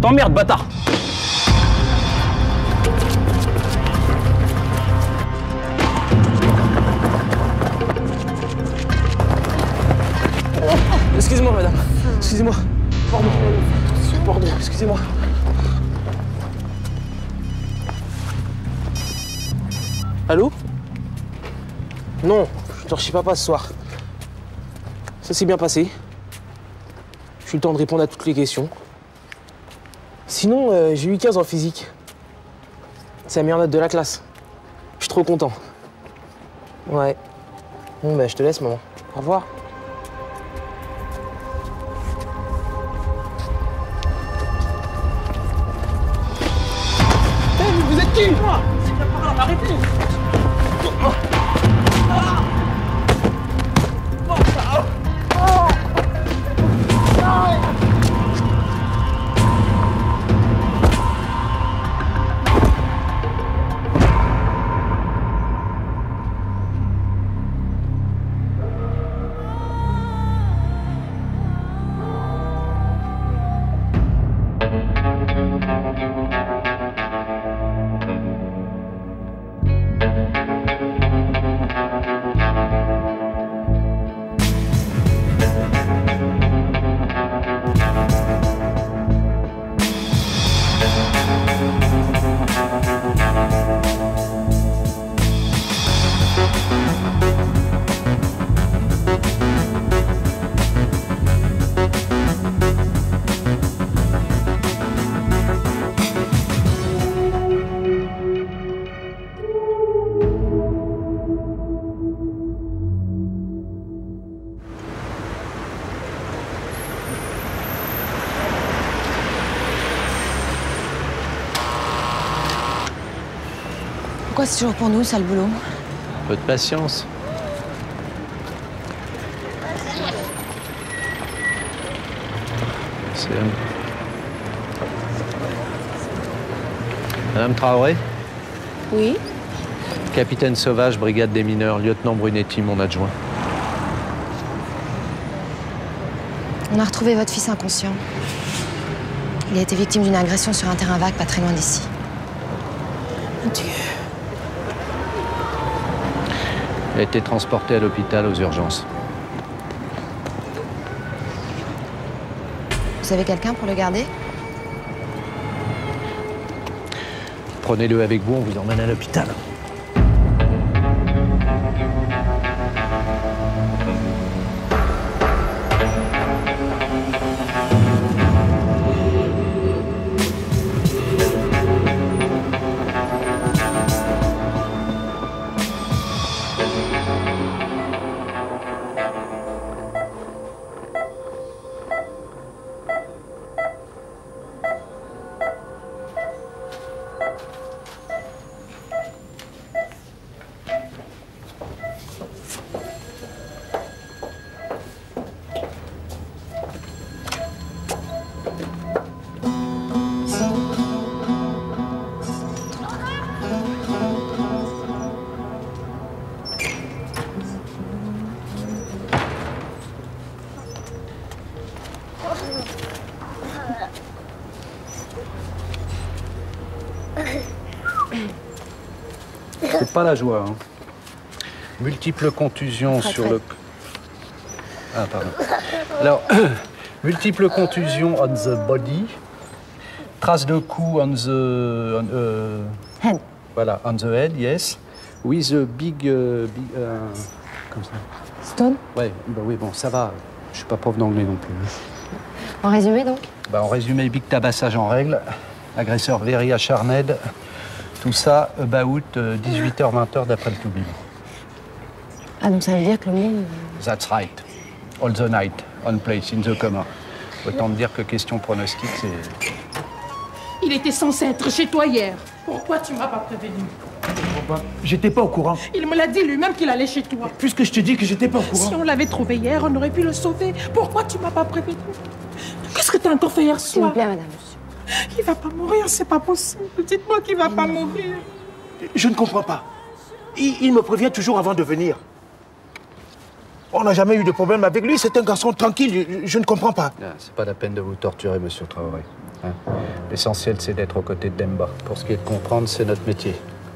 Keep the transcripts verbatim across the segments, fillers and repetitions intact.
t'emmerde, bâtard. Excusez-moi, madame. Excusez-moi. Pardon. Pardon, excusez-moi. Allô? Non, je dors chez papa ce soir. Ça s'est bien passé. J'ai eu le temps de répondre à toutes les questions. Sinon, euh, j'ai eu quinze en physique. C'est la meilleure note de la classe. Je suis trop content. Ouais. Bon, bah, je te laisse, maman. Au revoir. Vous êtes qui? C'est la parole, arrêtez! Pourquoi c'est toujours pour nous, ça, le boulot? Peu de patience. C'est... Madame Traoré? Oui. Capitaine Sauvage, brigade des mineurs, lieutenant Brunetti, mon adjoint. On a retrouvé votre fils inconscient. Il a été victime d'une agression sur un terrain vague pas très loin d'ici. Mon Dieu. Il a été transporté à l'hôpital aux urgences. Vous avez quelqu'un pour le garder? Prenez-le avec vous, on vous emmène à l'hôpital. C'est pas la joie. Hein. Multiples contusions très, sur très. le... Ah, pardon. Alors, multiples contusions on the body, traces de coups on the... On, euh, Head. Voilà, on the head, yes. With a big... euh, big euh, comme ça. Stone? Ouais, bah oui, bon, ça va. Je suis pas prof d'anglais non plus. En résumé, donc? Bah, en résumé, big tabassage en règle, agresseur very acharned, tout ça about dix-huit heures vingt heures d'après le to-be. Ah, donc ça veut dire que le monde... That's right. All the night, on place, in the coma. Autant te dire que question pronostic, c'est... Il était censé être chez toi hier. Pourquoi tu m'as pas prévenu? J'étais pas au courant. Il me l'a dit lui-même qu'il allait chez toi. Puisque je te dis que j'étais pas au courant. Si on l'avait trouvé hier, on aurait pu le sauver. Pourquoi tu m'as pas prévenu? Qu'est-ce que t'as encore fait hier S'il vous soir? plaît, madame. Il va pas mourir, c'est pas possible. Dites-moi qu'il va pas mourir. Je ne comprends pas. Il, il me prévient toujours avant de venir. On n'a jamais eu de problème avec lui, c'est un garçon tranquille, je, je ne comprends pas. Ah, c'est pas la peine de vous torturer, monsieur Traoré. hein. L'essentiel, c'est d'être aux côtés de Demba. Pour ce qui est de comprendre, c'est notre métier.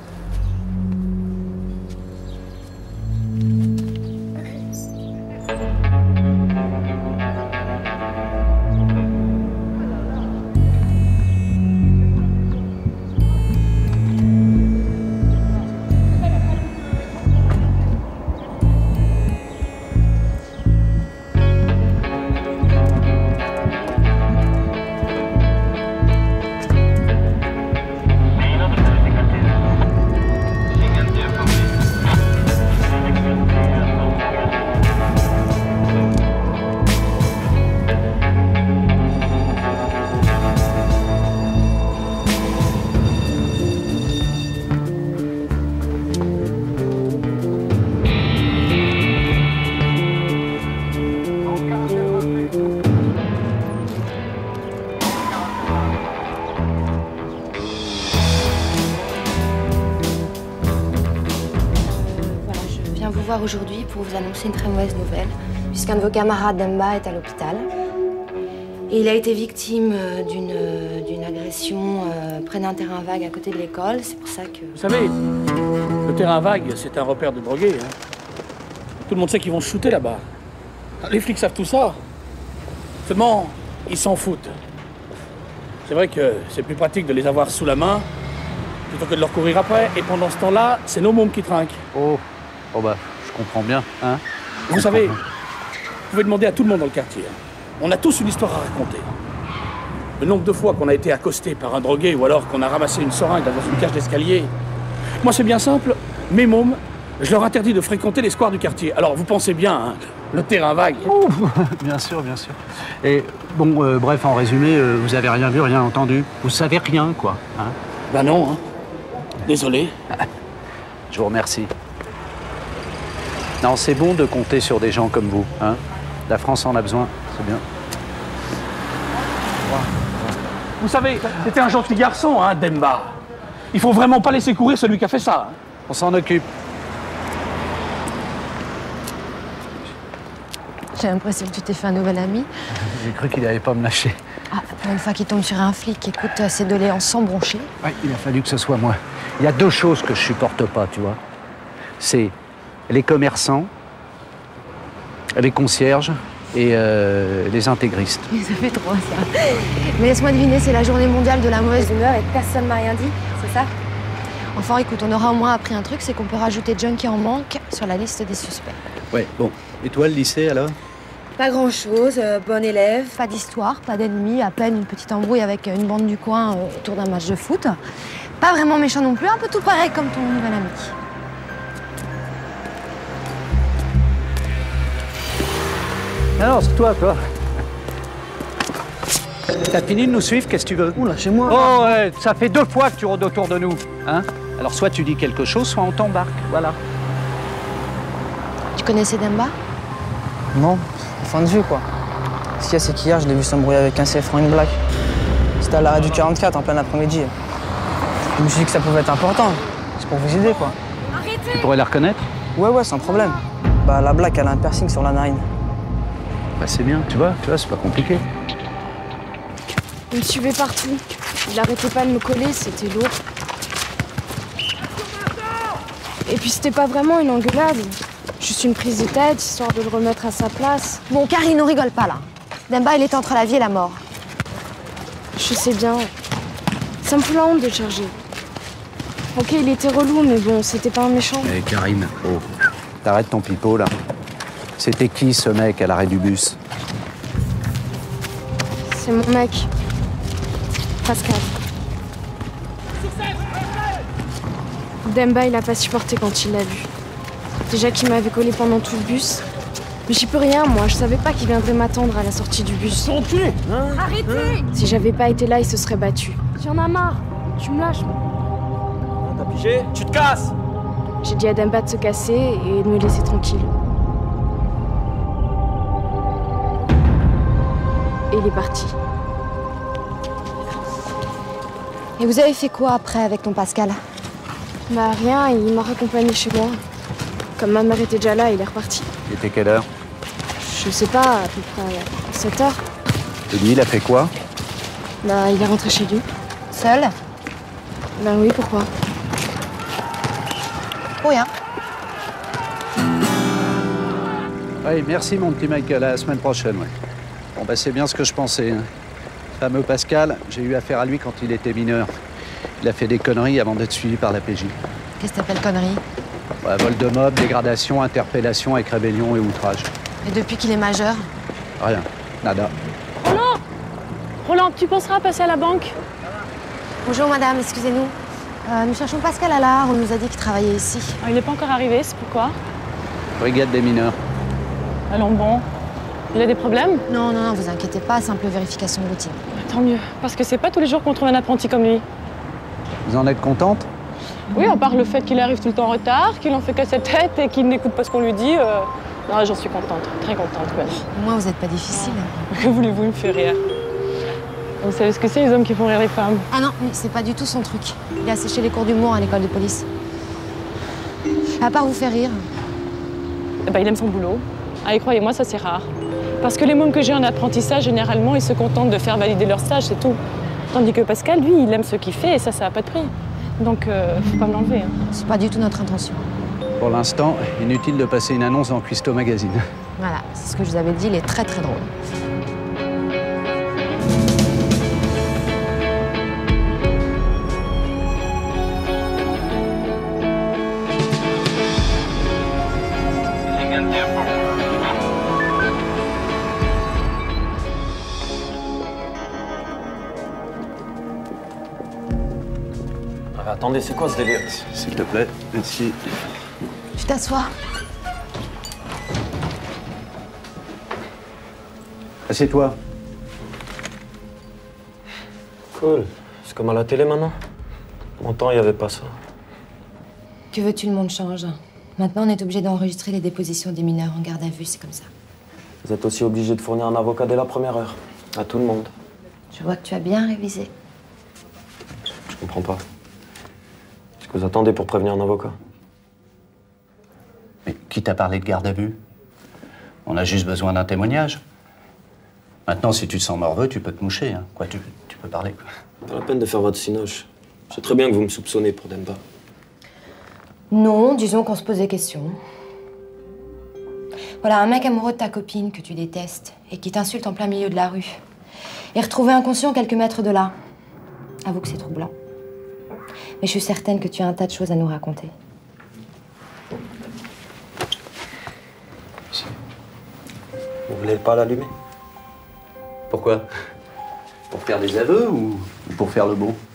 Aujourd'hui pour vous annoncer une très mauvaise nouvelle, puisqu'un de vos camarades Demba est à l'hôpital. Et il a été victime d'une d'une agression euh, près d'un terrain vague à côté de l'école. C'est pour ça que... Vous savez, le terrain vague, c'est un repère de drogués. Hein. Tout le monde sait qu'ils vont se shooter là-bas. Les flics savent tout ça. Seulement, ils s'en foutent. C'est vrai que c'est plus pratique de les avoir sous la main plutôt que de leur courir après. Et pendant ce temps-là, c'est nos mômes qui trinquent. Oh, oh bah... Je comprends bien, hein. Vous savez, vous pouvez demander à tout le monde dans le quartier. On a tous une histoire à raconter. Le nombre de fois qu'on a été accosté par un drogué ou alors qu'on a ramassé une seringue dans une cage d'escalier. Moi, c'est bien simple. Mes mômes, je leur interdis de fréquenter les squares du quartier. Alors, vous pensez bien, hein, le terrain vague. Oh, bien sûr, bien sûr. Et bon, euh, bref, en résumé, euh, vous avez rien vu, rien entendu. Vous savez rien, quoi. Hein. Ben non, hein. Désolé. Je vous remercie. Non, c'est bon de compter sur des gens comme vous. Hein. La France en a besoin, c'est bien. Vous savez, c'était un gentil garçon, hein, Demba. Il faut vraiment pas laisser courir celui qui a fait ça. Hein. On s'en occupe. J'ai l'impression que tu t'es fait un nouvel ami. J'ai cru qu'il n'allait pas me lâcher. Ah, pour une fois qu'il tombe sur un flic, écoute, ces deux léants sans broncher. Oui, il a fallu que ce soit moi. Il y a deux choses que je supporte pas, tu vois. C'est les commerçants, les concierges et euh, les intégristes. Mais ça fait trop, ça. Mais laisse-moi deviner, c'est la journée mondiale de la mauvaise humeur et personne m'a rien dit, c'est ça? Enfin, écoute, on aura au moins appris un truc, c'est qu'on peut rajouter John qui en manque sur la liste des suspects. Ouais, bon. Et toi, le lycée, alors? Pas grand-chose, euh, bon élève, pas d'histoire, pas d'ennemis, à peine une petite embrouille avec une bande du coin euh, autour d'un match de foot. Pas vraiment méchant non plus, un peu tout pareil comme ton nouvel ami. Alors, c'est toi, toi. T'as fini de nous suivre, qu'est-ce que tu veux? Oula, chez moi. Oh, ouais, ça fait deux fois que tu rôdes autour de nous. Hein? Alors, soit tu dis quelque chose, soit on t'embarque. Voilà. Tu connaissais Demba? Non, fin de vue, quoi. Ce qu'il y a, c'est qu'hier, je l'ai vu s'embrouiller avec un C F Frank Black. C'était à l'arrêt du quarante-quatre, en plein après-midi. Je me suis dit que ça pouvait être important. C'est pour vous aider, quoi. Tu pourrais la reconnaître? Ouais, ouais, sans problème. Bah, la Black, elle a un piercing sur la narine. Bah, c'est bien, tu vois, tu vois, c'est pas compliqué. Il me suivait partout. Il arrêtait pas de me coller, c'était lourd. Et puis c'était pas vraiment une engueulade. Juste une prise de tête, histoire de le remettre à sa place. Bon, Karine, on rigole pas, là. Demba, il était entre la vie et la mort. Je sais bien. Ça me fout la honte de le charger. Ok, il était relou, mais bon, c'était pas un méchant. Eh, Karine, oh, t'arrêtes ton pipeau, là. C'était qui, ce mec, à l'arrêt du bus? C'est mon mec. Pascal. Demba, il a pas supporté quand il l'a vu. Déjà qu'il m'avait collé pendant tout le bus. Mais j'y peux rien, moi. Je savais pas qu'il viendrait m'attendre à la sortie du bus. Ton cul, hein? Arrêtez! Si j'avais pas été là, il se serait battu. J'en ai marre. Tu me lâches. T'as pigé? Tu te casses! J'ai dit à Demba de se casser et de me laisser tranquille. Et il est parti. Et vous avez fait quoi après avec ton Pascal? Bah rien, il m'a raccompagné chez moi. Comme ma mère était déjà là, il est reparti. Il était quelle heure? Je sais pas, à peu près sept heures. Et lui, il a fait quoi? Bah, il est rentré chez lui. Seul? Bah oui, pourquoi? Pour rien. Oui, merci mon petit Michael, à la semaine prochaine, ouais. Bon, bah c'est bien ce que je pensais. Hein. Fameux Pascal, j'ai eu affaire à lui quand il était mineur. Il a fait des conneries avant d'être suivi par la P J. Qu'est-ce que t'appelles connerie? Ouais, vol de mob, dégradation, interpellation avec rébellion et outrage. Et depuis qu'il est majeur? Rien, nada. Roland Roland, tu penseras à passer à la banque? Bonjour madame, excusez-nous. Euh, nous cherchons Pascal Allard, on nous a dit qu'il travaillait ici. Ah, il n'est pas encore arrivé, c'est pourquoi? Brigade des mineurs. Allons bon. Il a des problèmes? Non, non, non, vous inquiétez pas, simple vérification de routine. Tant mieux, parce que c'est pas tous les jours qu'on trouve un apprenti comme lui. Vous en êtes contente? Oui, à part le fait qu'il arrive tout le temps en retard, qu'il en fait qu'à sa tête et qu'il n'écoute pas ce qu'on lui dit, euh... non, j'en suis contente, très contente même. Au moins, vous n'êtes pas difficile. Que voulez-vous, il me fait rire. Vous savez ce que c'est, les hommes qui font rire les femmes? Ah non, mais c'est pas du tout son truc. Il a séché les cours d'humour à l'école de police. À part vous faire rire. Eh ben, il aime son boulot. Ah, et croyez-moi, ça c'est rare. Parce que les mômes que j'ai en apprentissage, généralement, ils se contentent de faire valider leur stage, c'est tout. Tandis que Pascal, lui, il aime ce qu'il fait et ça, ça n'a pas de prix. Donc, euh, faut pas me l'enlever. Hein. C'est pas du tout notre intention. Pour l'instant, inutile de passer une annonce dans Cuisto Magazine. Voilà, c'est ce que je vous avais dit, il est très très drôle. Attendez, c'est quoi ce délire? S'il te plaît, merci. Tu t'assois. Assieds-toi. Cool. C'est comme à la télé maintenant? Mon temps, il n'y avait pas ça. Que veux-tu, le monde change. Maintenant, on est obligé d'enregistrer les dépositions des mineurs en garde à vue, c'est comme ça. Vous êtes aussi obligé de fournir un avocat dès la première heure. À tout le monde. Je vois que tu as bien révisé. Je comprends pas. Qu'est-ce que vous attendez pour prévenir un avocat? Mais qui t'a parlé de garde à vue? On a juste besoin d'un témoignage. Maintenant, si tu te sens morveux, tu peux te moucher. Hein. Quoi, tu, tu peux parler, quoi. Pas la peine de faire votre cinoche. Je sais très bien que vous me soupçonnez pour Demba. Non, disons qu'on se pose des questions. Voilà, un mec amoureux de ta copine que tu détestes et qui t'insulte en plein milieu de la rue. Et retrouvé inconscient quelques mètres de là. Avoue que c'est troublant. Mais je suis certaine que tu as un tas de choses à nous raconter. Vous voulez pas l'allumer? Pourquoi? Pour faire des aveux ou pour faire le bon?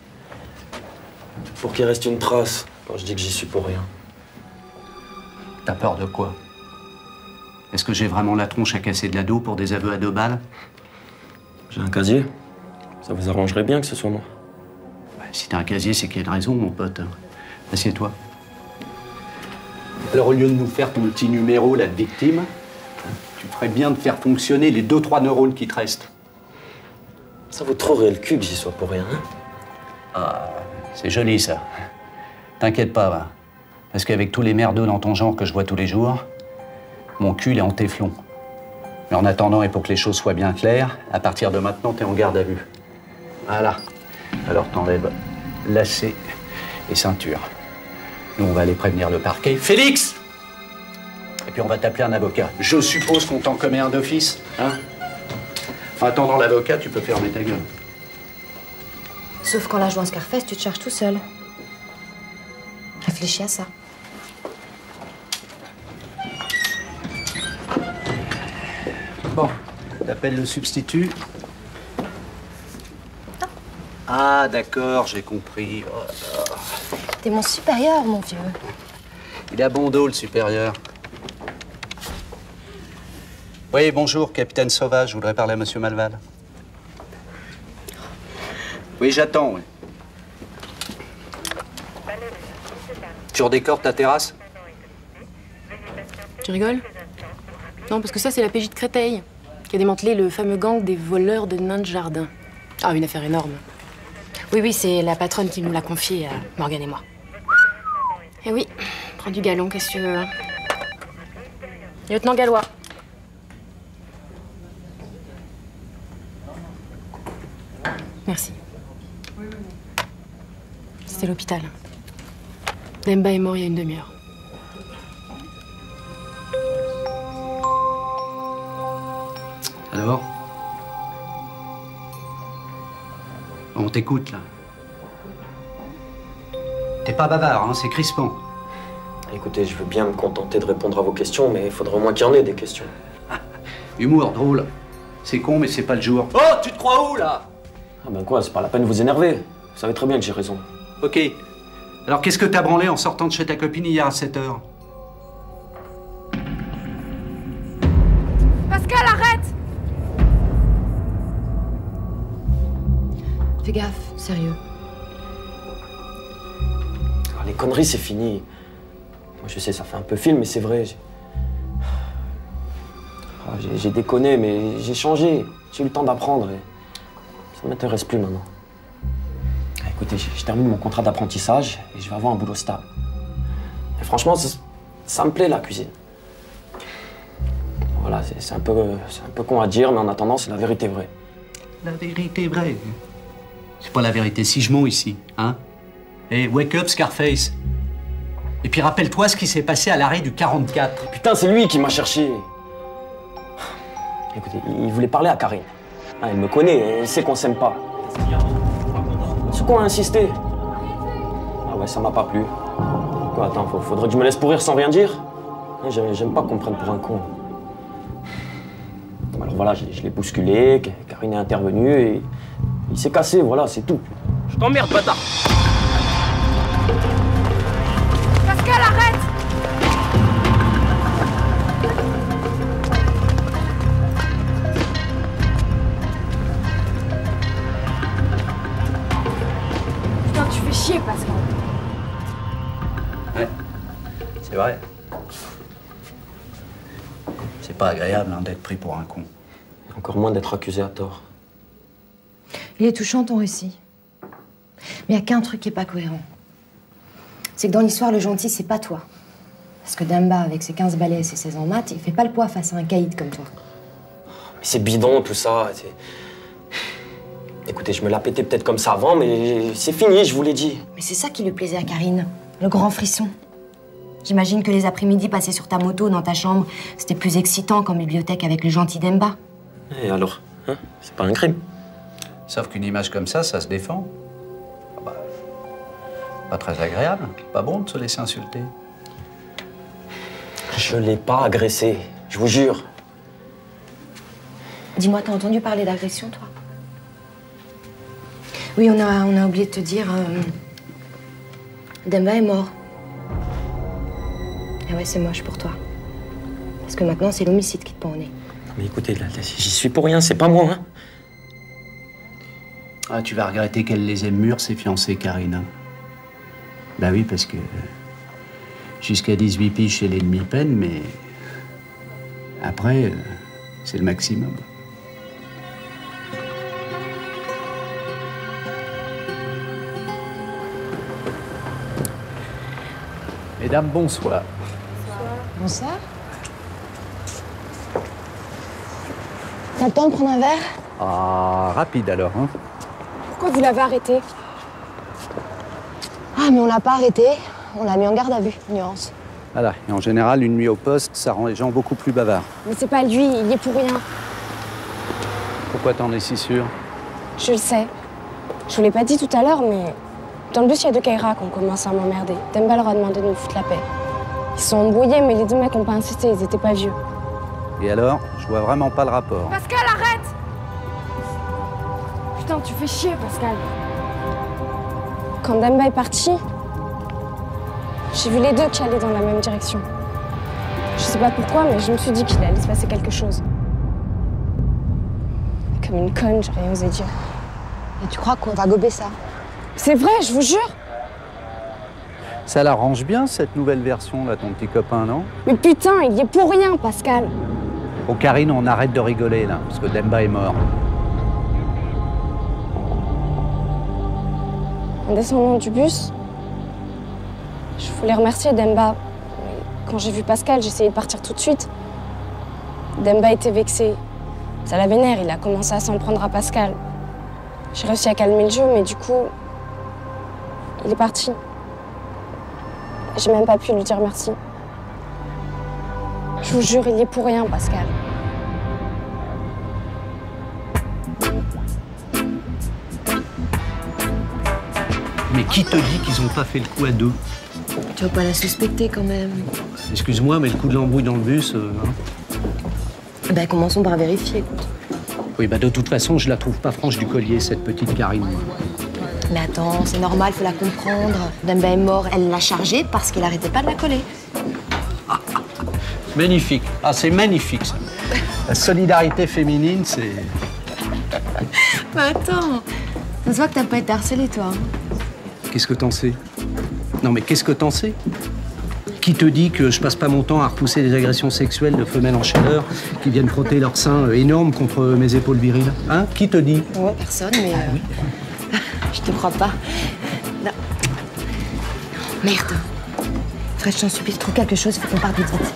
Pour qu'il reste une trace quand je dis que j'y suis pour rien. T'as peur de quoi? Est-ce que j'ai vraiment la tronche à casser de l'ado pour des aveux à deux balles? J'ai un casier. Ça vous arrangerait bien que ce soit moi. Bah, si t'as un casier, c'est qu'il y a une raison, mon pote. Assieds-toi. Alors, au lieu de nous faire ton petit numéro, là, de victime, tu ferais bien de faire fonctionner les deux, trois neurones qui te restent. Ça vous trouverait le cul que j'y sois pour rien, hein? Ah, c'est joli, ça. T'inquiète pas, va. Parce qu'avec tous les merdeux dans ton genre que je vois tous les jours, mon cul, il est en téflon. Mais en attendant, et pour que les choses soient bien claires, à partir de maintenant, t'es en garde à vue. Voilà. Alors t'enlèves lacets et ceinture. Nous, on va aller prévenir le parquet. Félix! Et puis on va t'appeler un avocat. Je suppose qu'on t'en commet un d'office, hein? En attendant l'avocat, tu peux fermer ta gueule. Sauf quand la joue en Scarface, tu te charges tout seul. Réfléchis à ça. Bon, t'appelles le substitut. Ah, d'accord, j'ai compris. Oh, là. T'es mon supérieur, mon vieux. Il a bon dos, le supérieur. Oui, bonjour, capitaine Sauvage. Je voudrais parler à monsieur Malval. Oui, j'attends, oui. Tu redécores ta terrasse? Tu rigoles? Non, parce que ça, c'est la P J de Créteil, qui a démantelé le fameux gang des voleurs de nains de jardin. Ah, une affaire énorme. Oui, oui, c'est la patronne qui nous l'a confiée à Morgane et moi. Eh oui, prends du galon, qu'est-ce que tu veux, hein? Lieutenant Gallois. Merci. C'était l'hôpital. Demba est mort il y a une demi-heure. Alors? On t'écoute, là. T'es pas bavard, hein, c'est crispant. Écoutez, je veux bien me contenter de répondre à vos questions, mais il faudrait au moins qu'il y en ait des questions. Humour, drôle. C'est con, mais c'est pas le jour. Oh, tu te crois où, là? Ah ben quoi, c'est pas la peine de vous énerver. Vous savez très bien que j'ai raison. Ok. Alors qu'est-ce que t'as branlé en sortant de chez ta copine hier à sept heures? Pascal, arrête! Fais gaffe, sérieux. Alors, les conneries, c'est fini. Moi, je sais, ça fait un peu film, mais c'est vrai. Ah, j'ai déconné, mais j'ai changé. J'ai eu le temps d'apprendre et ça m'intéresse plus maintenant. Ah, écoutez, je, je termine mon contrat d'apprentissage et je vais avoir un boulot stable. Et franchement, ça, ça me plaît, la cuisine. Voilà, c'est un peu, c'est un peu con à dire, mais en attendant, c'est la vérité vraie. La vérité vraie. C'est pas la vérité si je mens ici, hein? Et wake up, Scarface. Et puis rappelle-toi ce qui s'est passé à l'arrêt du quarante-quatre. Putain, c'est lui qui m'a cherché. Écoutez, il voulait parler à Karine. Ah, elle me connaît, elle sait qu'on s'aime pas. Sur quoi on a insisté? Ah ouais, ça m'a pas plu. Quoi, attends, faudrait que je me laisse pourrir sans rien dire? J'aime pas qu'on me prenne pour un con. Alors voilà, je, je l'ai bousculé, Karine est intervenue et il s'est cassé, voilà, c'est tout. Je t'emmerde, bâtard! Pascal, arrête! Putain, tu fais chier, Pascal. Ouais, c'est vrai. C'est pas agréable hein, d'être pris pour un con. Encore moins d'être accusé à tort. Il est touchant, ton récit. Mais il n'y a qu'un truc qui n'est pas cohérent. C'est que dans l'histoire, le gentil, c'est pas toi. Parce que Demba, avec ses quinze balais et ses seize en maths, il fait pas le poids face à un caïd comme toi. Mais c'est bidon, tout ça. Écoutez, je me la pétais peut-être comme ça avant, mais c'est fini, je vous l'ai dit. Mais c'est ça qui lui plaisait à Karine, le grand frisson. J'imagine que les après-midi passés sur ta moto dans ta chambre, c'était plus excitant qu'en bibliothèque avec le gentil Demba. Et alors, hein? C'est pas un crime. Sauf qu'une image comme ça, ça se défend. Ah bah, pas très agréable. Pas bon de se laisser insulter. Je l'ai pas agressé, je vous jure. Dis-moi, t'as entendu parler d'agression, toi? Oui, on a, on a oublié de te dire... Euh, Demba est mort. Et ouais, c'est moche pour toi. Parce que maintenant, c'est l'homicide qui te pend au nez. Mais écoutez, là, là, j'y suis pour rien, c'est pas moi, hein. Ah, tu vas regretter qu'elle les ait mûrs, ses fiancés, Karine. Hein. Bah oui, parce que... Jusqu'à dix-huit piges, c'est les demi-peines, mais... Après, euh, c'est le maximum. Mesdames, bonsoir. Bonsoir. T'as le temps de prendre un verre? Ah, rapide alors, hein. Pourquoi vous l'avez arrêté? Ah, mais on l'a pas arrêté. On l'a mis en garde à vue, nuance. Voilà, et en général, une nuit au poste, ça rend les gens beaucoup plus bavards. Mais c'est pas lui, il y est pour rien. Pourquoi t'en es si sûr? Je le sais. Je vous l'ai pas dit tout à l'heure, mais dans le bus, il y a deux Kaira qui ont commencé à m'emmerder. Demba leur a demandé de nous foutre la paix. Ils se sont embrouillés, mais les deux mecs ont pas insisté, ils étaient pas vieux. Et alors? Je vois vraiment pas le rapport. Pascal, arrête! Putain, tu fais chier, Pascal. Quand Demba est parti, j'ai vu les deux qui allaient dans la même direction. Je sais pas pourquoi, mais je me suis dit qu'il allait se passer quelque chose. Comme une conne, j'ai rien osé dire. Et tu crois qu'on va gober ça? C'est vrai, je vous jure. Ça l'arrange bien, cette nouvelle version, là, ton petit copain, non? Mais putain, il y est pour rien, Pascal. Bon, Karine, on arrête de rigoler, là, parce que Demba est mort. En descendant du bus, je voulais remercier Demba. Mais quand j'ai vu Pascal, j'ai essayé de partir tout de suite. Demba était vexé. Ça la vénère, il a commencé à s'en prendre à Pascal. J'ai réussi à calmer le jeu, mais du coup, il est parti. J'ai même pas pu lui dire merci. Je vous jure, il y est pour rien, Pascal. Mais qui te dit qu'ils ont pas fait le coup à deux? Tu vas pas la suspecter quand même. Excuse-moi, mais le coup de l'embrouille dans le bus... Euh, hein. Ben, commençons par vérifier, écoute. Oui, bah de toute façon, je la trouve pas franche du collier, cette petite Karine. Mais attends, c'est normal, faut la comprendre. Demba est mort, elle l'a chargée parce qu'elle arrêtait pas de la coller. Magnifique. Ah, c'est magnifique, ça. La solidarité féminine, c'est... Mais attends, ça se voit que t'as pas été harcelée, toi. Qu'est-ce que t'en sais? Non, mais qu'est-ce que t'en sais? Qui te dit que je passe pas mon temps à repousser des agressions sexuelles de femelles en chaleur qui viennent frotter leurs seins énormes contre mes épaules viriles? Hein? Qui te dit? Ouais, personne, mais... Euh... je te crois pas. Non. Merde. Fred, je t'en supplie, trouve quelque chose, faut qu'on parte vite, vite.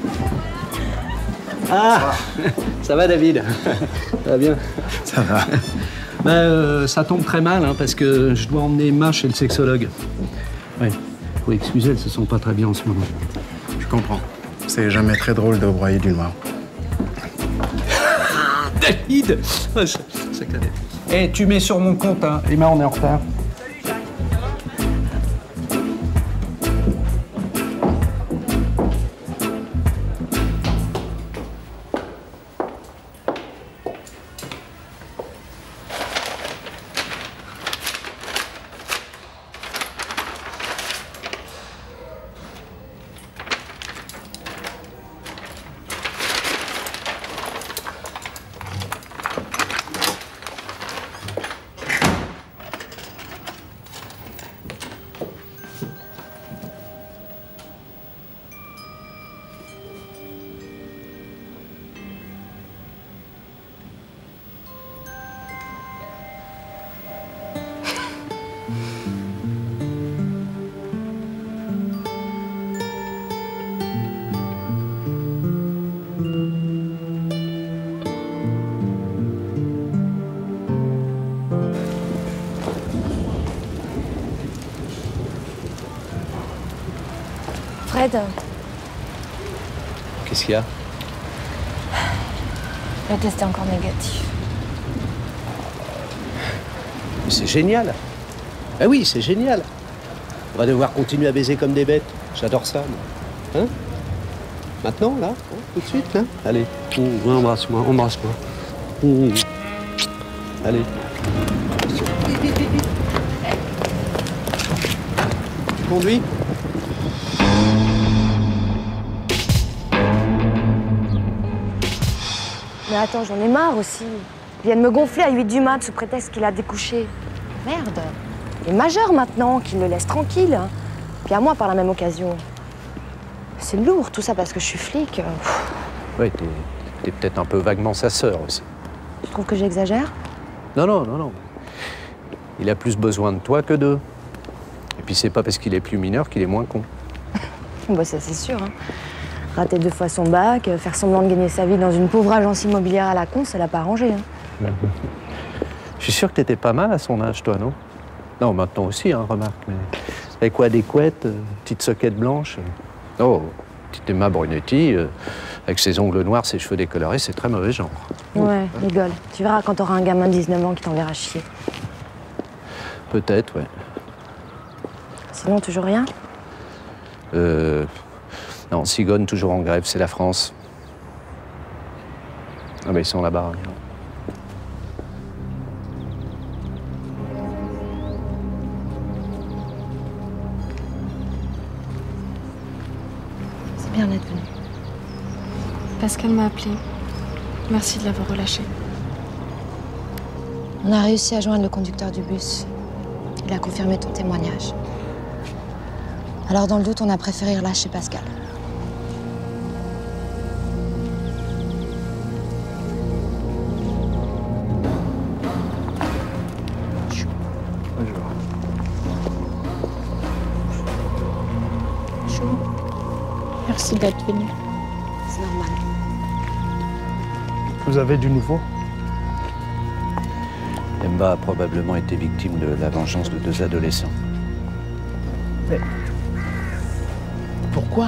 Ah, ça va, David? Ça va bien? Ça va. Ben, euh, ça tombe très mal, hein, parce que je dois emmener Emma chez le sexologue. Oui, faut excuser, elles se sent pas très bien en ce moment. Je comprends. C'est jamais très drôle de broyer du noir. David! Oh, ça, ça connaît. Eh, tu mets sur mon compte, hein. Emma, on est en retard. Fred, Qu'est-ce qu'il y a? le test est encore négatif. Mais c'est génial. Ah oui, c'est génial. On va devoir continuer à baiser comme des bêtes. J'adore ça, moi. Hein? Maintenant, là? Hein? Tout de suite, là? Allez. Mmh, embrasse-moi, embrasse-moi. Mmh. Allez. Tu conduis? Mais attends, j'en ai marre aussi. Il vient de me gonfler à huit du mat sous prétexte qu'il a découché. Merde. Il est majeur maintenant, qu'il le laisse tranquille. Puis à moi par la même occasion. C'est lourd tout ça parce que je suis flic. Ouais, t'es, t'es peut-être un peu vaguement sa sœur aussi. Tu trouves que j'exagère? Non, non, non, non. Il a plus besoin de toi que d'eux. Et puis c'est pas parce qu'il est plus mineur qu'il est moins con. Bah ça c'est sûr. Hein. Rater deux fois son bac, faire semblant de gagner sa vie dans une pauvre agence immobilière à la con, ça l'a pas arrangé. Hein. Je suis sûr que t'étais pas mal à son âge, toi, non? Non, maintenant aussi, hein, remarque. Mais avec quoi, des couettes, euh, petite soquette blanche? euh... Oh, petite Emma Brunetti, euh, avec ses ongles noirs, ses cheveux décolorés, c'est très mauvais genre. Ouais, rigole. Tu verras quand t'auras un gamin de dix-neuf ans qui t'enverra chier. Peut-être, ouais. Sinon, toujours rien? Euh... Non, Cigogne, toujours en grève, c'est la France. Ah ben, ils sont là-bas. C'est bien d'être venu. Pascal m'a appelé. Merci de l'avoir relâché. On a réussi à joindre le conducteur du bus. Il a confirmé ton témoignage. Alors, dans le doute, on a préféré relâcher Pascal. Merci d'être venu. C'est normal. Vous avez du nouveau? La Demba a probablement été victime de la vengeance de deux adolescents. Mais... pourquoi?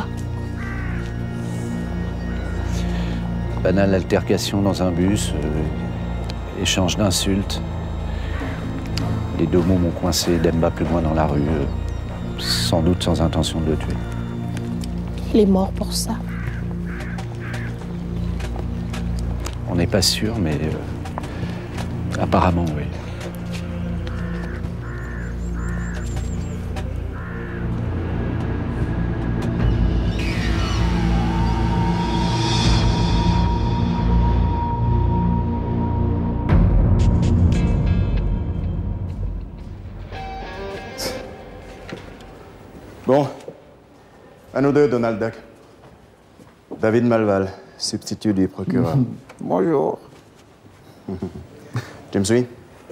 Banale altercation dans un bus, euh, échange d'insultes. Les deux mots m'ont coincé Demba plus loin dans la rue, euh, sans doute sans intention de le tuer. Il est mort pour ça. On n'est pas sûr, mais euh, apparemment, oui. Bon, à nous deux, Donald Duck. David Malval, substitut du procureur. Bonjour. Tu me suis?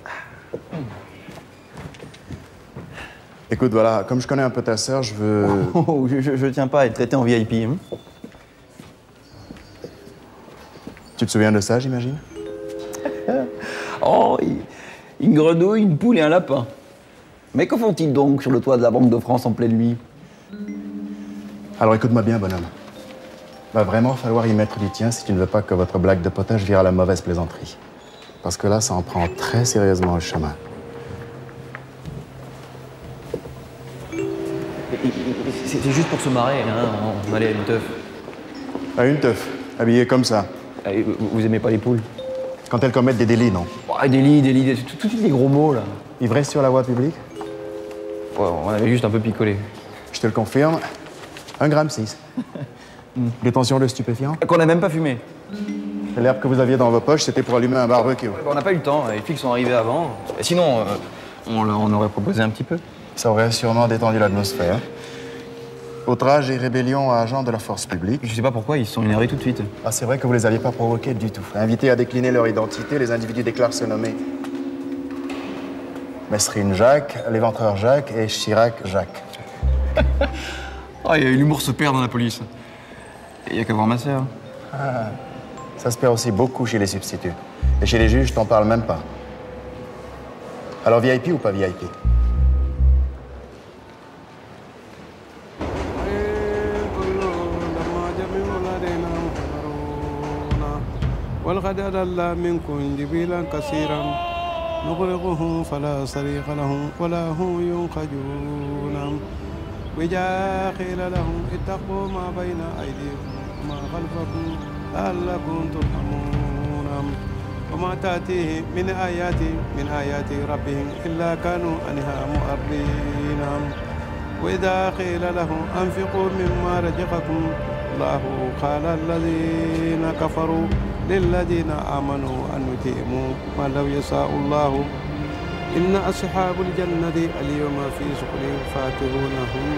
Écoute, voilà, comme je connais un peu ta sœur, je veux... Oh, je, je, je tiens pas à être traité en V I P. Hein. Tu te souviens de ça, j'imagine? Oh, une grenouille, une poule et un lapin. Mais que font-ils donc sur le toit de la Banque de France en pleine nuit? Alors écoute-moi bien, bonhomme. Va vraiment falloir y mettre du tien si tu ne veux pas que votre blague de potage vire à la mauvaise plaisanterie. Parce que là, ça en prend très sérieusement le chemin. C'était juste pour se marrer, hein. On allait à une teuf. À une teuf, habillée comme ça. Vous aimez pas les poules? Quand elles commettent des délits, non? Oh, délits, délits, tout de suite les gros mots, là. Ivresse sur la voie publique? Ouais, on avait juste un peu picolé. Je te le confirme, un gramme six. Détention de stupéfiants? Qu'on n'a même pas fumé. L'herbe que vous aviez dans vos poches, c'était pour allumer un barbecue. Ouais, on n'a pas eu le temps, les flics sont arrivés avant. Sinon, euh, on, leur, on aurait proposé un petit peu. Ça aurait sûrement détendu l'atmosphère. Outrage et rébellion à agents de la force publique. Je sais pas pourquoi, ils se sont énervés tout de suite. Ah, c'est vrai que vous les aviez pas provoqués du tout. Invités à décliner leur identité, les individus déclarent se nommer Mesrine Jacques, l'éventreur Jacques et Chirac Jacques. Ah, l'humour se perd dans la police. Il n'y a qu'à voir ma sœur. Ah, ça se perd aussi beaucoup chez les substituts. Et chez les juges, je t'en parle même pas. Alors V I P ou pas V I P? ولقد أضل منكم جبلا كثيرا نغرقهم فلا صريخ لهم ولا هم ينقذون وإذا قيل لهم اتقوا ما بين أيديكم وما خلفكم لعلكم ترحمون وما تأتيهم من آيات من آيات ربهم إلا كانوا عنها معرضين وإذا قيل لهم أنفقوا مما رزقكم الله قال الذين كفروا للذين آمنوا أن يتيموا ما لو يشاء الله إن أصحاب الجنة اليوم في سقل فاكهونهم.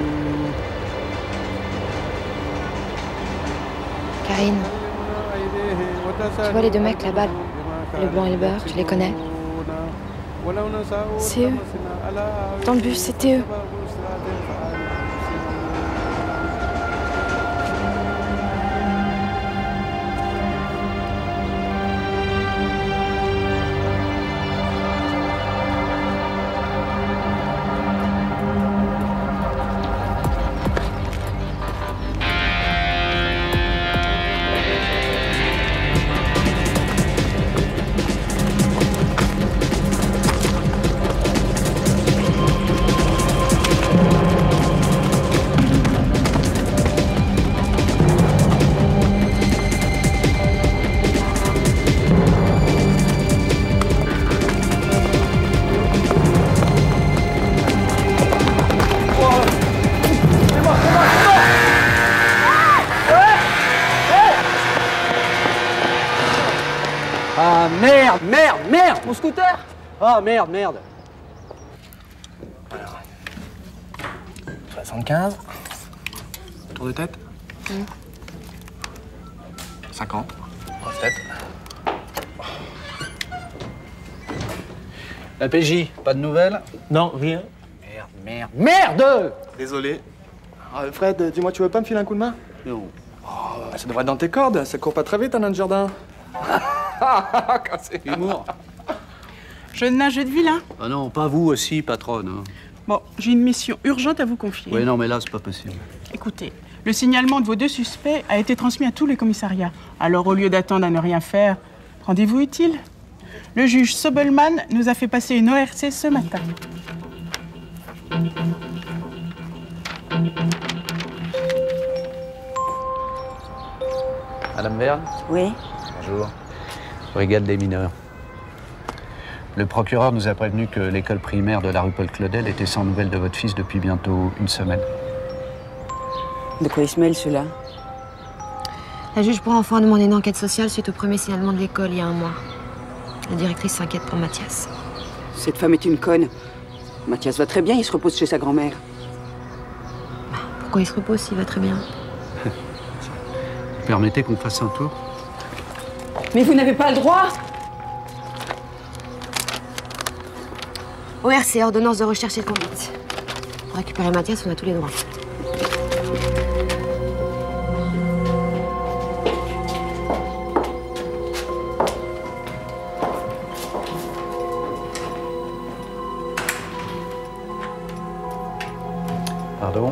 Karine, tu vois les deux mecs là-bas, le blanc et le beurre, tu les connais? C'est eux. Dans le bus, c'était eux. Ah merde, merde, merde, mon scooter! Ah merde, merde. Alors, soixante-quinze. Tour de tête. Mmh. cinquante. Grosse tête. La P J, pas de nouvelles? Non, rien. Merde, merde, merde! Désolé. Ah, Fred, dis-moi, tu veux pas me filer un coup de main? Non. Oh, ça devrait être dans tes cordes, ça court pas très vite un nain de jardin. Humour. Je donne un jeu de vilain. Ah non, pas vous aussi, patronne. Hein. Bon, j'ai une mission urgente à vous confier. Oui, non, mais là, c'est pas possible. Écoutez, le signalement de vos deux suspects a été transmis à tous les commissariats. Alors, au lieu d'attendre à ne rien faire, rendez-vous utile. Le juge Sobelman nous a fait passer une O R C ce matin. Madame Verne? Oui. Bonjour. Brigade des mineurs. Le procureur nous a prévenu que l'école primaire de la rue Paul Claudel était sans nouvelles de votre fils depuis bientôt une semaine. De quoi il se mêle, celui-là? La juge pour enfants a demandé une enquête sociale suite au premier signalement de l'école il y a un mois. La directrice s'inquiète pour Mathias. Cette femme est une conne. Mathias va très bien, il se repose chez sa grand-mère. Pourquoi il se repose s'il va très bien? Vous permettez qu'on fasse un tour? Mais vous n'avez pas le droit! O R C, ordonnance de recherche et de conduite. Pour récupérer Mathias, on a tous les droits. Pardon?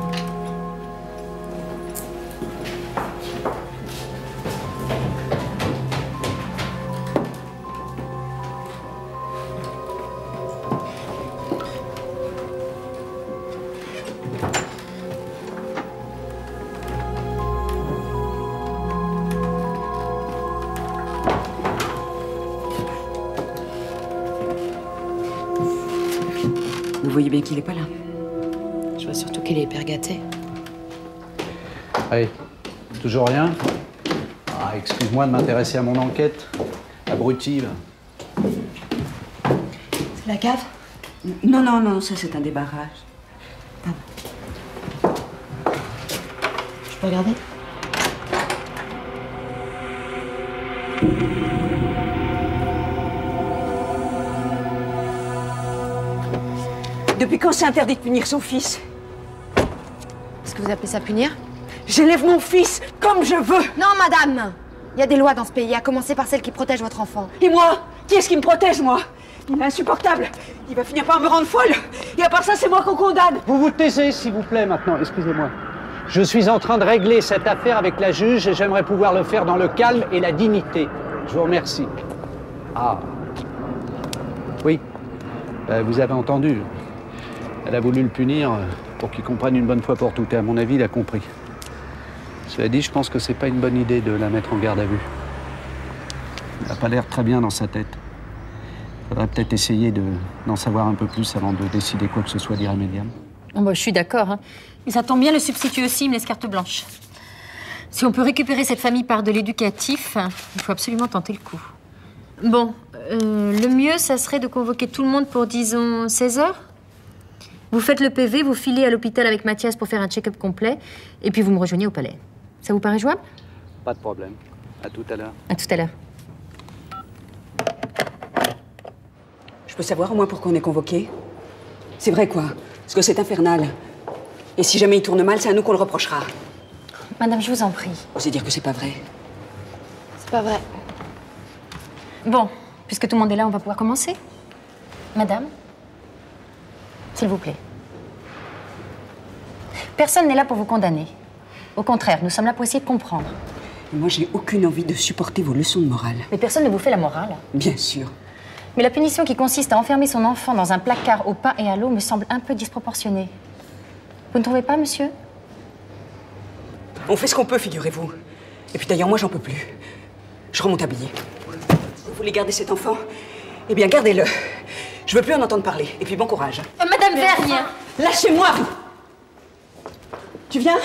Vous voyez bien qu'il n'est pas là. Je vois surtout qu'il est hyper gâté. Allez, toujours rien? Ah, excuse-moi de m'intéresser à mon enquête. Abruti, là. C'est la cave? Non, non, non, ça c'est un débarrage. Je peux regarder? Depuis quand c'est interdit de punir son fils? Est-ce que vous appelez ça punir? J'élève mon fils comme je veux. Non, madame! Il y a des lois dans ce pays, à commencer par celles qui protègent votre enfant. Et moi? Qui est-ce qui me protège, moi? Il est insupportable. Il va finir par me rendre folle. Et à part ça, c'est moi qu'on condamne. Vous vous taisez, s'il vous plaît, maintenant. Excusez-moi. Je suis en train de régler cette affaire avec la juge et j'aimerais pouvoir le faire dans le calme et la dignité. Je vous remercie. Ah. Oui. Euh, vous avez entendu. Elle a voulu le punir pour qu'il comprenne une bonne fois pour toutes. Et à mon avis, il a compris. Cela dit, je pense que c'est pas une bonne idée de la mettre en garde à vue. Elle n'a pas l'air très bien dans sa tête. Faudrait peut-être essayer de, d'en savoir un peu plus avant de décider quoi que ce soit d'irrémédiable. Oh bah, je suis d'accord. Hein. Mais ça tombe bien, le substitut aussi, il me laisse carte blanche. Si on peut récupérer cette famille par de l'éducatif, il faut absolument tenter le coup. Bon, euh, le mieux, ça serait de convoquer tout le monde pour, disons, seize heures. Vous faites le P V, vous filez à l'hôpital avec Mathias pour faire un check-up complet, et puis vous me rejoignez au palais. Ça vous paraît jouable? Pas de problème. À tout à l'heure. À tout à l'heure. Je peux savoir au moins pourquoi on est convoqué? C'est vrai, quoi? Parce que c'est infernal. Et si jamais il tourne mal, c'est à nous qu'on le reprochera. Madame, je vous en prie. Osez dire que c'est pas vrai. C'est pas vrai. Bon, puisque tout le monde est là, on va pouvoir commencer. Madame, s'il vous plaît. Personne n'est là pour vous condamner. Au contraire, nous sommes là pour essayer de comprendre. Et moi, j'ai aucune envie de supporter vos leçons de morale. Mais personne ne vous fait la morale. Bien sûr. Mais la punition qui consiste à enfermer son enfant dans un placard au pain et à l'eau me semble un peu disproportionnée. Vous ne trouvez pas, monsieur? On fait ce qu'on peut, figurez-vous. Et puis d'ailleurs, moi, j'en peux plus. Je remonte habillée. Vous voulez garder cet enfant? Eh bien, gardez-le. Je veux plus en entendre parler. Et puis, bon courage. Euh, Madame Vergne! Lâchez-moi! Tu viens?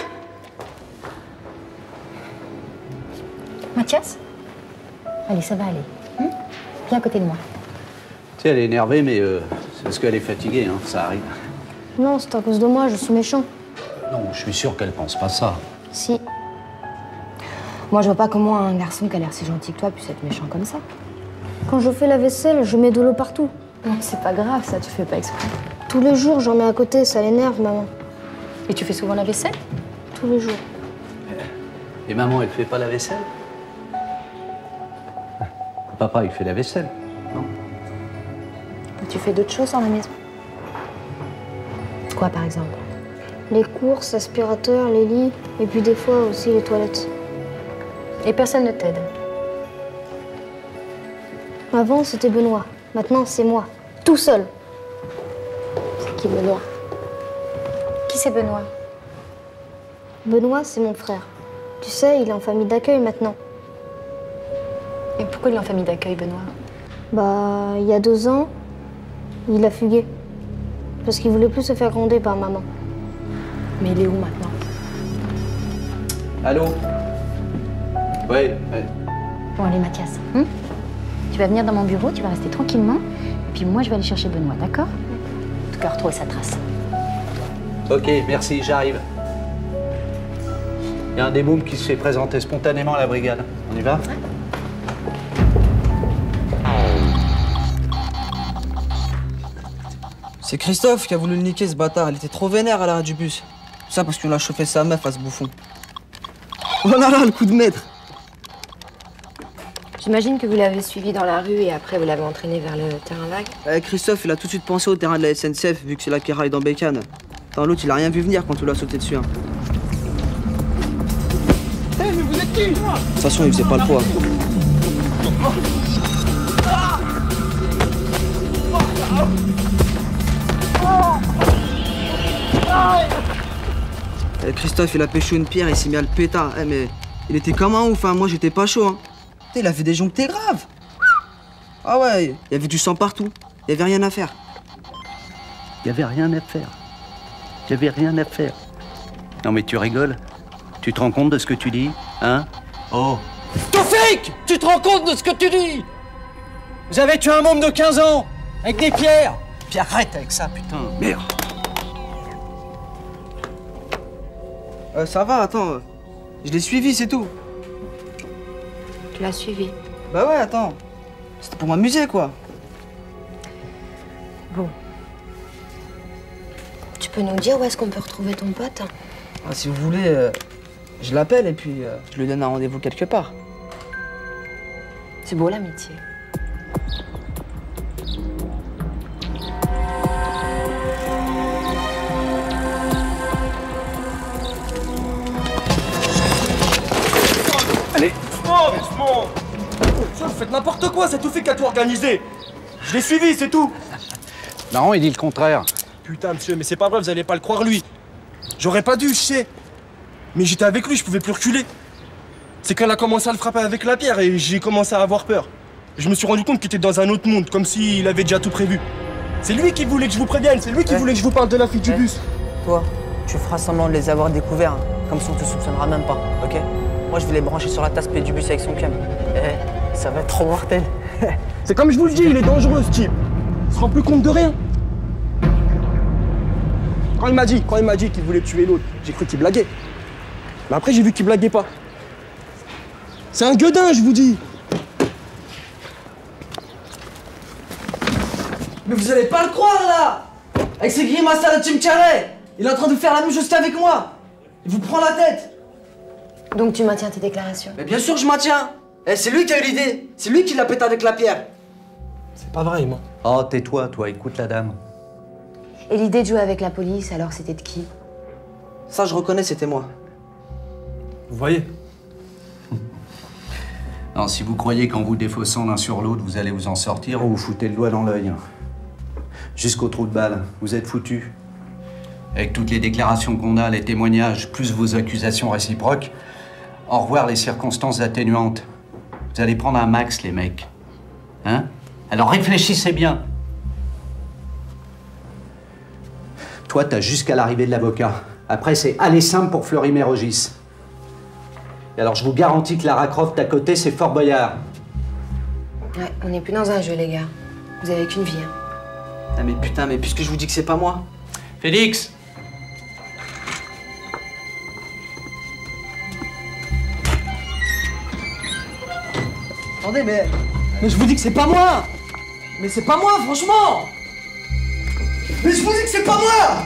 Mathias? Allez, ça va aller. Hum? Viens à côté de moi. Tu sais, elle est énervée, mais euh, c'est parce qu'elle est fatiguée, hein, ça arrive. Non, c'est à cause de moi, je suis méchant. Non, je suis sûr qu'elle pense pas ça. Si. Moi, je vois pas comment un garçon qui a l'air si gentil que toi puisse être méchant comme ça. Quand je fais la vaisselle, je mets de l'eau partout. Non, c'est pas grave, ça, tu fais pas exprès. Tous les jours, j'en mets à côté, ça l'énerve, maman. Et tu fais souvent la vaisselle? Tous les jours. Et maman, elle fait pas la vaisselle? Papa, il fait la vaisselle, non? Et tu fais d'autres choses dans la maison? Quoi, par exemple? Les courses, aspirateurs, les lits, et puis des fois aussi les toilettes. Et personne ne t'aide? Avant, c'était Benoît. Maintenant, c'est moi. Tout seul. C'est qui, Benoît? Qui c'est Benoît? Benoît, c'est mon frère. Tu sais, il est en famille d'accueil maintenant. Et pourquoi il est en famille d'accueil, Benoît? Bah, il y a deux ans, il a fugué. Parce qu'il voulait plus se faire gronder par maman. Mais il est où maintenant? Allô? Oui, oui. Bon, allez, Mathias. Hein, tu vas venir dans mon bureau, tu vas rester tranquillement. Et puis moi, je vais aller chercher Benoît, d'accord? En tout cas, retrouver sa trace. Ok, merci, j'arrive. Il y a un des mômes qui se fait présenter spontanément à la brigade. On y va? C'est Christophe qui a voulu le niquer, ce bâtard. Il était trop vénère à l'arrêt du bus. Tout ça parce qu'on l'a chauffé sa meuf à ce bouffon. Oh là là, le coup de maître! J'imagine que vous l'avez suivi dans la rue et après vous l'avez entraîné vers le terrain vague. Eh, Christophe, il a tout de suite pensé au terrain de la S N C F, vu que c'est là qu'il raille dans Bécane. Attends, l'autre, il a rien vu venir quand on l'a sauté dessus. Hein. Hé, hey, mais vous êtes qui? De toute façon, il faisait pas le poids. Eh, Christophe, il a pêché une pierre, il s'est mis à le pétard. Eh, mais il était comme un ouf, hein. Moi, j'étais pas chaud. Hein. Putain, il avait des jonctés graves. Ah ouais, il y avait du sang partout. Il y avait rien à faire. Il y avait rien à faire. Il y avait rien à faire. Non mais tu rigoles? Tu te rends compte de ce que tu dis? Hein? Oh! Toufik! Tu te rends compte de ce que tu dis? Vous avez tué un môme de quinze ans, avec des pierres. Puis arrête avec ça, putain. Merde. Euh, ça va, attends. Je l'ai suivi, c'est tout. Tu l'as suivi? Bah ouais, attends. C'était pour m'amuser, quoi. Bon. Tu peux nous dire où est-ce qu'on peut retrouver ton pote? Ah, si vous voulez, euh, je l'appelle et puis euh, je lui donne un rendez-vous quelque part. C'est beau l'amitié. Allez, doucement, doucement. Ça, vous faites n'importe quoi, c'est Toufik qui a tout organisé. Je l'ai suivi, c'est tout. Non, il dit le contraire. Putain, monsieur, mais c'est pas vrai, vous allez pas le croire, lui. J'aurais pas dû, je sais. Mais j'étais avec lui, je pouvais plus reculer. C'est quand elle a commencé à le frapper avec la pierre et j'ai commencé à avoir peur. Je me suis rendu compte qu'il était dans un autre monde, comme s'il avait déjà tout prévu. C'est lui qui voulait que je vous prévienne, c'est lui qui ouais. voulait que je vous parle de la fille du ouais. bus. Toi, tu feras semblant de les avoir découverts, hein, comme ça on te soupçonnera même pas, ok? Moi, je vais les brancher sur la tasse P du bus avec son cam. Eh, ça va être trop mortel. C'est comme je vous le dis, il est dangereux, ce type. Il se rend plus compte de rien. Quand il m'a dit, quand il m'a dit qu'il voulait tuer l'autre, j'ai cru qu'il blaguait. Mais après, j'ai vu qu'il blaguait pas. C'est un gueudin, je vous dis. Mais vous allez pas le croire, là! Avec ses grimaces à la Jim Carrey! Il est en train de faire la même chose qu'avec moi! Il vous prend la tête! Donc tu maintiens tes déclarations? Mais bien sûr, je maintiens! Eh, c'est lui qui a eu l'idée! C'est lui qui l'a pété avec la pierre! C'est pas vrai, moi. Oh, tais-toi, toi, écoute la dame. Et l'idée de jouer avec la police, alors c'était de qui? Ça, je reconnais, c'était moi. Vous voyez? Non, si vous croyez qu'en vous défaussant l'un sur l'autre, vous allez vous en sortir, vous vous foutez le doigt dans l'œil. Jusqu'au trou de balle, vous êtes foutus. Avec toutes les déclarations qu'on a, les témoignages, plus vos accusations réciproques, au revoir les circonstances atténuantes. Vous allez prendre un max, les mecs. Hein? Alors réfléchissez bien. Toi, t'as jusqu'à l'arrivée de l'avocat. Après, c'est aller simple pour Fleury-Mérogis. Et alors, je vous garantis que Lara Croft, à côté, c'est Fort Boyard. Ouais, on n'est plus dans un jeu, les gars. Vous avez qu'une vie, hein. Ah mais putain, mais puisque je vous dis que c'est pas moi... Félix! Attendez, mais... Mais je vous dis que c'est pas moi! Mais c'est pas moi, franchement! Mais je vous dis que c'est pas moi!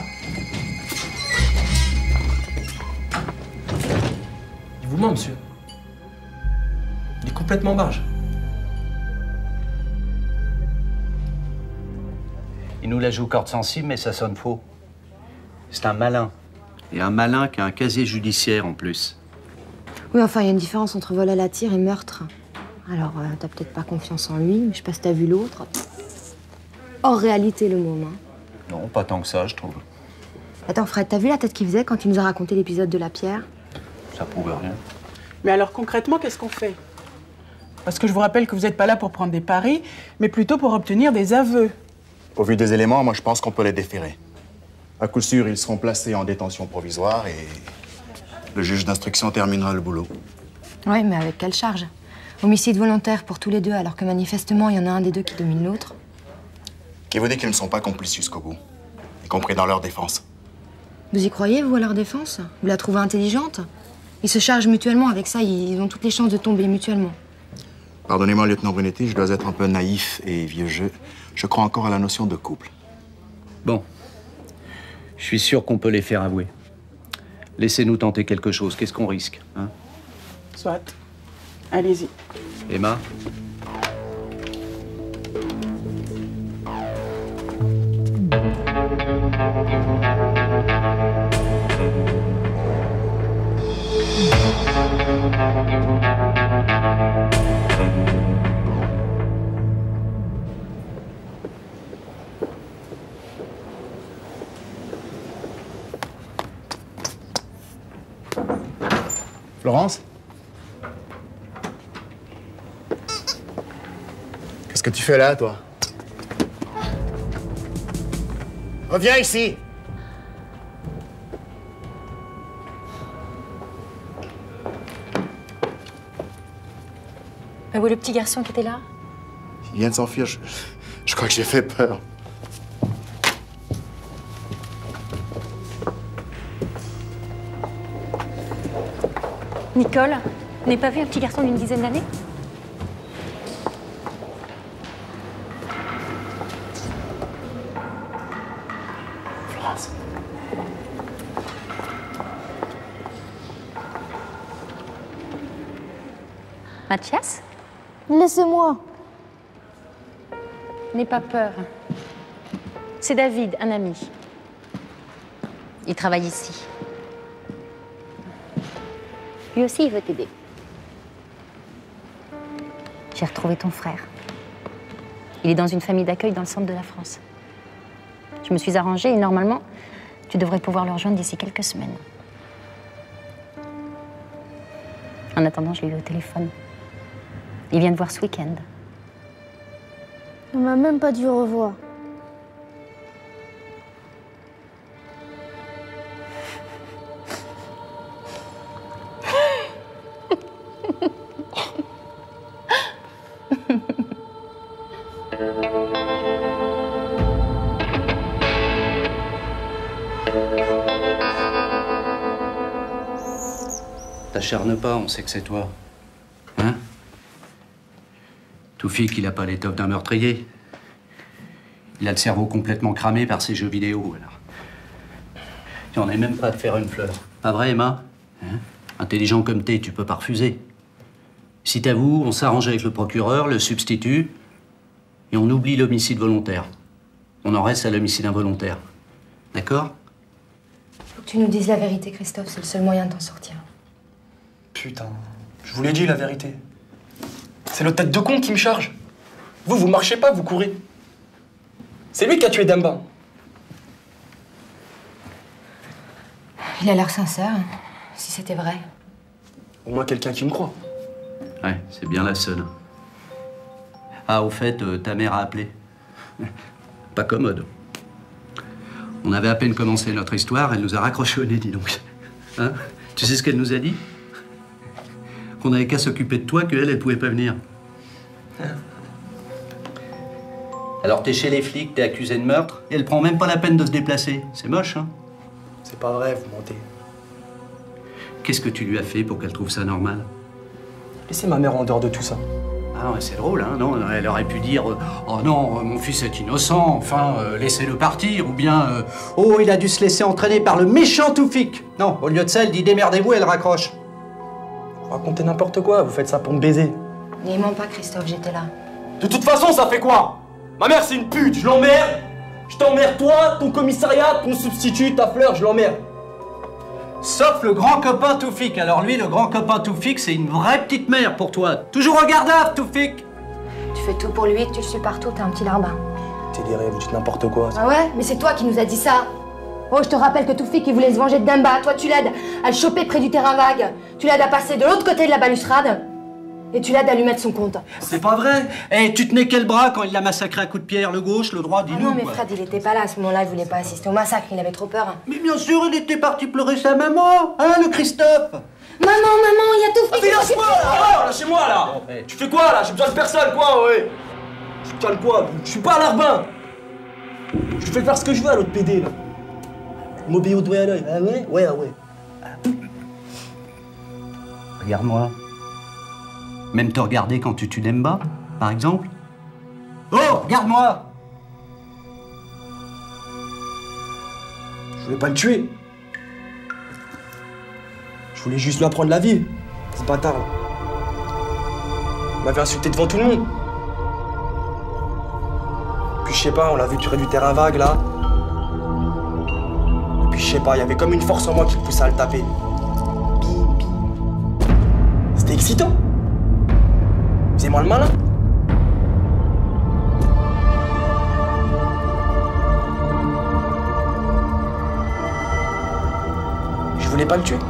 Il vous ment, monsieur. Il est complètement barge. nous la joue corde sensible, mais ça sonne faux. C'est un malin. Et un malin qui a un casier judiciaire en plus. Oui, enfin, il y a une différence entre vol à la tire et meurtre. Alors, euh, t'as peut-être pas confiance en lui, mais je sais pas si t'as vu l'autre. Hors réalité, le môme, hein. Non, pas tant que ça, je trouve. Attends, Fred, t'as vu la tête qu'il faisait quand il nous a raconté l'épisode de la pierre? Ça prouve rien. Mais alors, concrètement, qu'est-ce qu'on fait? Parce que je vous rappelle que vous n'êtes pas là pour prendre des paris, mais plutôt pour obtenir des aveux. Au vu des éléments, moi je pense qu'on peut les déférer. À coup sûr, ils seront placés en détention provisoire et le juge d'instruction terminera le boulot. Oui, mais avec quelle charge? Homicide volontaire pour tous les deux, alors que manifestement, il y en a un des deux qui domine l'autre. Qui vous dit qu'ils ne sont pas complices jusqu'au bout, y compris dans leur défense? Vous y croyez, vous, à leur défense? Vous la trouvez intelligente? Ils se chargent mutuellement, avec ça, ils ont toutes les chances de tomber mutuellement. Pardonnez-moi, lieutenant Brunetti, je dois être un peu naïf et vieux jeu. Je crois encore à la notion de couple. Bon. Je suis sûr qu'on peut les faire avouer. Laissez-nous tenter quelque chose. Qu'est-ce qu'on risque, hein? Soit. Allez-y. Emma? Florence? Qu'est-ce que tu fais là, toi? Reviens ici! Ah oui, le petit garçon qui était là? Il vient de s'enfuir, je, je crois que j'ai fait peur. Nicole, vous n'avez pas vu un petit garçon d'une dizaine d'années? Florence. Mathias? Laissez-moi. N'aie pas peur. C'est David, un ami. Il travaille ici. Lui aussi, il veut t'aider. J'ai retrouvé ton frère. Il est dans une famille d'accueil dans le centre de la France. Je me suis arrangée et normalement, tu devrais pouvoir le rejoindre d'ici quelques semaines. En attendant, je l'ai eu au téléphone. Il vient te voir ce week-end. On m'a même pas dit au revoir. T'acharne pas, on sait que c'est toi. Hein? Toufik, il a pas l'étoffe d'un meurtrier. Il a le cerveau complètement cramé par ses jeux vidéo, alors. Tu en es même pas de faire une fleur. Pas vrai, Emma? Hein? Intelligent comme t'es, tu peux pas refuser. Si t'avoues, on s'arrange avec le procureur, le substitut, et on oublie l'homicide volontaire. On en reste à l'homicide involontaire. D'accord? Faut que tu nous dises la vérité, Christophe, c'est le seul moyen de t'en sortir. Putain, je vous l'ai dit la vérité. C'est le tête de con qui me charge. Vous, vous marchez pas, vous courez. C'est lui qui a tué Demba. Il a l'air sincère, si c'était vrai. Au moins quelqu'un qui me croit. Ouais, c'est bien la seule. Ah, au fait, euh, ta mère a appelé. Pas commode. On avait à peine commencé notre histoire, elle nous a raccroché au nez, dis donc. Hein? Tu sais ce qu'elle nous a dit? Qu'on n'avait qu'à s'occuper de toi, qu'elle, elle pouvait pas venir. Alors t'es chez les flics, t'es accusé de meurtre, et elle prend même pas la peine de se déplacer. C'est moche, hein? C'est pas vrai, vous mentez. Qu'est-ce que tu lui as fait pour qu'elle trouve ça normal? Laissez ma mère en dehors de tout ça. Ah ouais, c'est drôle, hein, non? Elle aurait pu dire euh, « Oh non, euh, mon fils est innocent, enfin, euh, laissez-le partir », ou bien euh, « Oh, il a dû se laisser entraîner par le méchant Toufik ». Non, au lieu de ça, elle dit « Démerdez-vous », elle raccroche. Vous racontez n'importe quoi, vous faites ça pour me baiser. N'aimons pas, Christophe, j'étais là. De toute façon, ça fait quoi? Ma mère, c'est une pute, je l'emmerde. Je t'emmerde toi, ton commissariat, ton substitut, ta fleur, je l'emmerde. Sauf le grand copain Toufik. Alors lui, le grand copain Toufik, c'est une vraie petite mère pour toi. Toujours regardable, Toufik. Tu fais tout pour lui, tu le suis partout, t'es un petit larbin. T'es des rêves, vous dites n'importe quoi. Ah ouais? Mais c'est toi qui nous as dit ça. Oh, je te rappelle que Toufik, il voulait se venger de Demba. Toi, tu l'aides à le choper près du terrain vague. Tu l'aides à passer de l'autre côté de la balustrade. Et tu l'aides à lui mettre son compte. C'est pas vrai. Eh, tu tenais quel bras quand il l'a massacré à coups de pierre? Le gauche, le droit, Ah dis-nous. non, mais Fred, il était pas là à ce moment-là, il voulait pas assister au massacre, il avait trop peur. Mais bien sûr, il était parti pleurer sa maman, hein, le Christophe. Maman, maman, il y a Toufik. Ah, mais lâche-moi là! Lâchez-moi là! Tu fais quoi là? J'ai besoin de personne, quoi, ouais! Je te calme quoi? Je suis pas un larbin! Je fais faire ce que je veux à l'autre P D là. Il m'obéit au doigt à l'œil. Ah ouais? Ouais, ah ouais. Regarde-moi. Même te regarder quand tu tues Demba, par exemple. Oh, regarde-moi! Je voulais pas le tuer. Je voulais juste lui apprendre la vie. Ce bâtard là. Il m'avait insulté devant tout le monde. Puis je sais pas, on l'a vu tirer du terrain vague là. Et puis je sais pas, il y avait comme une force en moi qui le poussait à le taper. Bim, bim. C'était excitant. Faisais-moi le malin. Je voulais pas le tuer.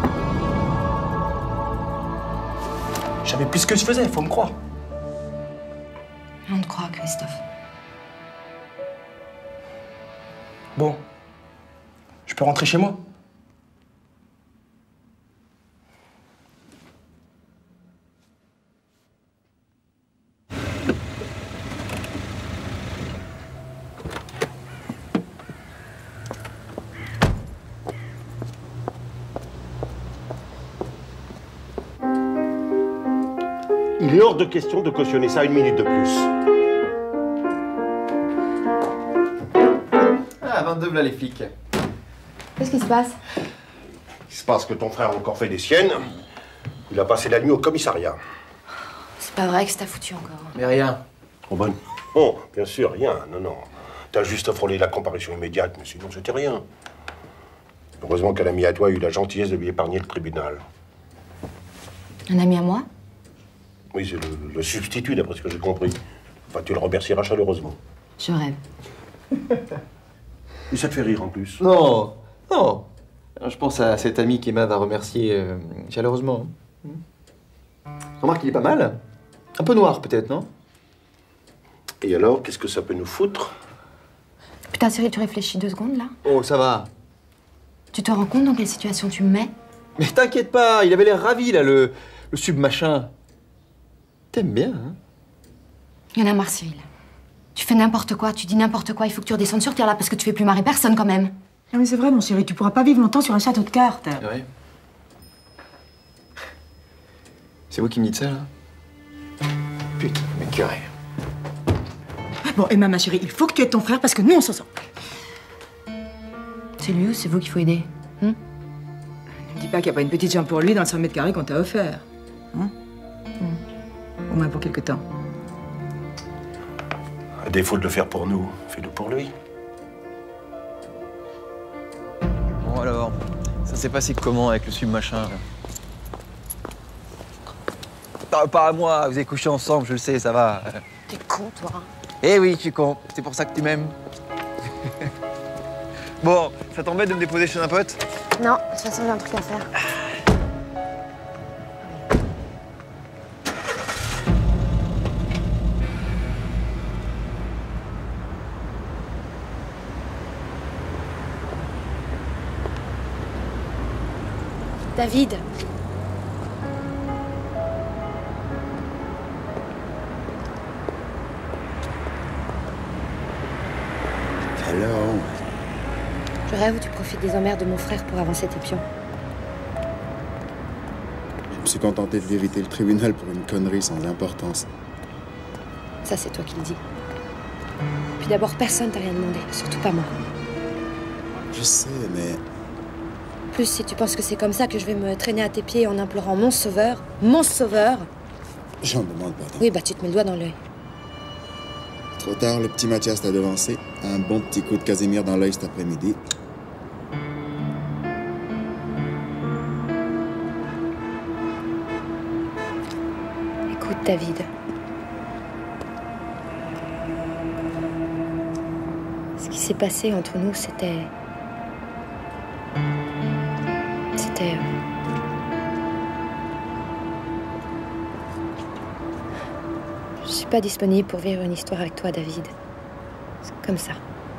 Je savais plus ce que je faisais, faut me croire. On te croit, Christophe. Bon. Je peux rentrer chez moi? Il est hors de question de cautionner ça une minute de plus. Ah, vingt-deux, voilà les flics. Qu'est-ce qui se passe? Il se passe que ton frère a encore fait des siennes. Il a passé la nuit au commissariat. C'est pas vrai que c'est foutu encore. Mais rien. Oh bonne. Oh, bien sûr, rien. Non, non. T'as juste frôlé la comparution immédiate, mais sinon c'était rien. Heureusement qu'un ami à toi a eu la gentillesse de lui épargner le tribunal. Un ami à moi? Oui, c'est le, le substitut, d'après ce que j'ai compris. Enfin, tu le remercieras chaleureusement. Je rêve. Et ça te fait rire en plus. Non, non. Je pense à cet ami qu'Emma va remercier euh, chaleureusement. Remarque, il est pas mal. Un peu noir, peut-être, non? Et alors, qu'est-ce que ça peut nous foutre? Putain, Cyril, tu réfléchis deux secondes, là? Oh, ça va. Tu te rends compte dans quelle situation tu me mets? Mais t'inquiète pas, il avait l'air ravi, là, le, le sub-machin. T'aimes bien, hein? Il y en a marre, Cyril. Tu fais n'importe quoi, tu dis n'importe quoi, il faut que tu redescendes sur terre, là, parce que tu fais plus marrer personne, quand même. Non mais c'est vrai, mon chéri, tu pourras pas vivre longtemps sur un château de cartes. Ouais. C'est vous qui me dites ça, là? Putain, mais curé. Bon, Emma, ma chérie, il faut que tu aides ton frère parce que nous, on s'en sort. C'est lui ou c'est vous qu'il faut aider? Hum? Ne dis pas qu'il n'y a pas une petite chambre pour lui dans le cent mètres carrés qu'on t'a offert. Hein? Hum. Au moins pour quelque temps. À défaut de le faire pour nous, fais-le pour lui. Bon alors, ça s'est passé comment avec le sub-machin, là? Pas, pas à moi, vous avez couché ensemble, je le sais, ça va. T'es con, toi. Eh oui, je suis con, c'est pour ça que tu m'aimes. Bon, ça t'embête de me déposer chez un pote? Non, de toute façon, j'ai un truc à faire. David. Hello. Je rêve où tu profites des emmerdes de mon frère pour avancer tes pions. Je me suis contenté de vériter le tribunal pour une connerie sans importance. Ça, c'est toi qui le dis. Puis d'abord, personne t'a rien demandé, surtout pas moi. Je sais, mais... Plus, si tu penses que c'est comme ça que je vais me traîner à tes pieds en implorant mon sauveur, mon sauveur... J'en demande pas. Oui, bah tu te mets le doigt dans l'œil. Trop tard, le petit Mathias t'a devancé. Un bon petit coup de Casimir dans l'œil cet après-midi. Écoute, David. Ce qui s'est passé entre nous, c'était... C'était... Je suis pas disponible pour vivre une histoire avec toi, David. C'est comme ça.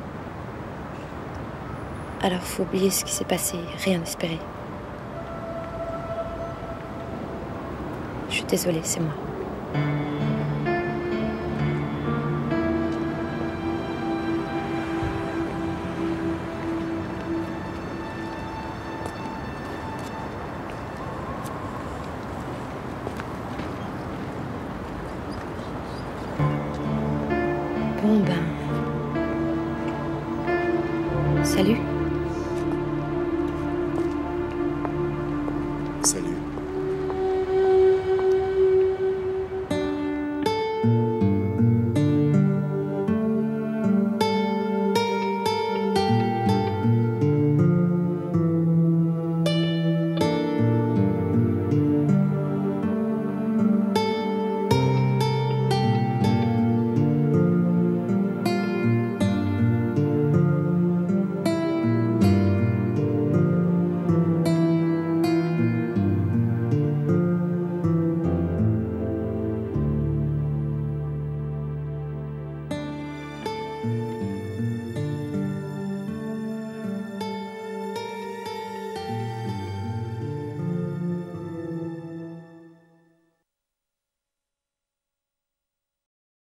Alors faut oublier ce qui s'est passé, rien espérer. Je suis désolée, c'est moi. Bon ben... Salut.